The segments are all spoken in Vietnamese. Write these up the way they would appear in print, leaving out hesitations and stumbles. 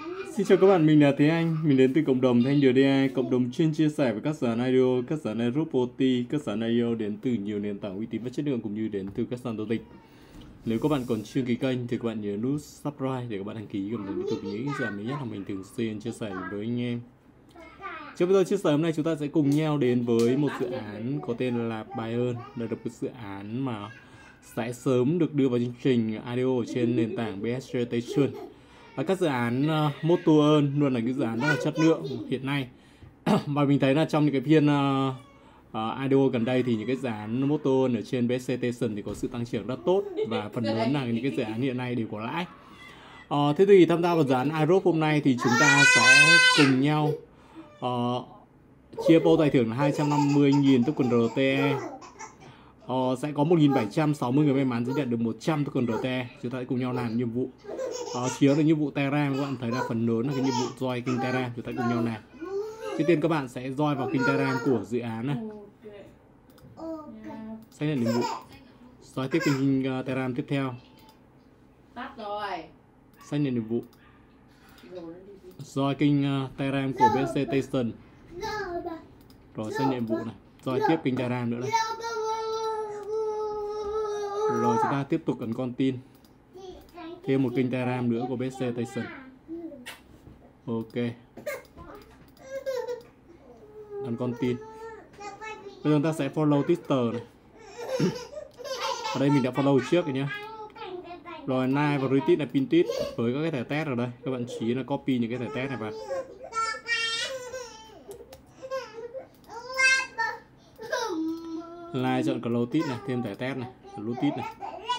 Xin chào các bạn, mình là Thế Anh, mình đến từ cộng đồng Thanh Điều DI, cộng đồng chuyên chia sẻ với các dự án IDO, các dự án Airdrop, các dự án IO đến từ nhiều nền tảng uy tín và chất lượng cũng như đến từ các sàn giao dịch. Nếu các bạn còn chưa ký kênh thì các bạn nhớ nút subscribe để các bạn đăng ký cộng đồng liên tục những dự án mới nhất mà mình thường xuyên chia sẻ với anh em. Trong video chia sẻ hôm nay chúng ta sẽ cùng nhau đến với một dự án có tên là Bayern. Đây là một dự án mà sẽ sớm được đưa vào chương trình IDO ở trên nền tảng BSC Station. Và các dự án Motoearn luôn là những dự án rất là chất lượng hiện nay. Và mình thấy là trong những cái phiên IDO gần đây thì những cái dự án Motoearn ở trên BSC Station thì có sự tăng trưởng rất tốt và phần lớn là những cái dự án hiện nay đều có lãi. Thế thì tham gia vào dự án Airdrop hôm nay thì chúng ta sẽ cùng nhau chia pool giải thưởng là 250.000 token RTE. Sẽ có 1.760 người may mắn sẽ nhận được 100 token RTE. Chúng ta sẽ cùng nhau làm nhiệm vụ. Chiếu được nhiệm vụ Telegram, các bạn thấy là phần lớn là cái nhiệm vụ join kênh Telegram. Chúng ta cùng nhau làm. Trước tiên các bạn sẽ join vào kênh Telegram của dự án này. Xác nhận nhiệm vụ. Join tiếp kênh Telegram tiếp theo. Xác nhận nhiệm vụ. Join kênh Telegram của BSC Station. Rồi xác nhận nhiệm vụ này. Join tiếp kênh Telegram nữa này. Rồi chúng ta tiếp tục ấn con tin. Thêm một kênh Telegram nữa của BSC Station. Ok. Ấn con tin. Bây giờ chúng ta sẽ follow Twitter này. Ở đây mình đã follow trước rồi nhé. Rồi like và retweet là pin tweet với các cái thẻ test ở đây. Các bạn chỉ là copy những cái thẻ test này vào. Like chọn close tweet này, thêm thẻ test này, close tweet này.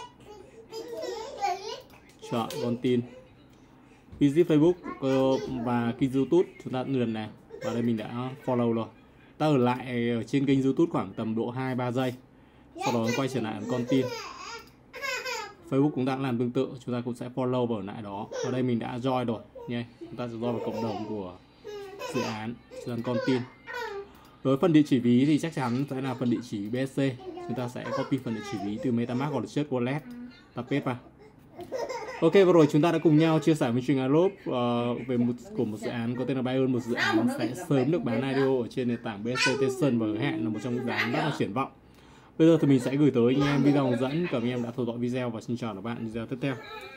Chọn con tin. Visit Facebook và kênh YouTube chúng ta cũng lần này. Và đây mình đã follow rồi. Ta ở lại ở trên kênh YouTube khoảng tầm độ 2-3 giây. Sau đó quay trở lại ấn con tin. Facebook cũng đã làm tương tự, chúng ta cũng sẽ follow vào lại đó. Ở đây mình đã join rồi nha. Chúng ta sẽ join vào cộng đồng của dự án, ấn con tin. Với phần địa chỉ ví thì chắc chắn sẽ là phần địa chỉ BSC. Chúng ta sẽ copy phần địa chỉ ví từ MetaMask hoặc là Trust Wallet, ta paste vào. Ok, vừa rồi chúng ta đã cùng nhau chia sẻ với chương Airdrop về một dự án có tên là Bayern, một dự án sẽ sớm được bán IDO ở trên nền tảng BSC Station và hứa hẹn là một trong những dự án rất là triển vọng. Bây giờ thì mình sẽ gửi tới anh em video hướng dẫn. Cảm ơn anh em đã theo dõi video và xin chào các bạn video tiếp theo.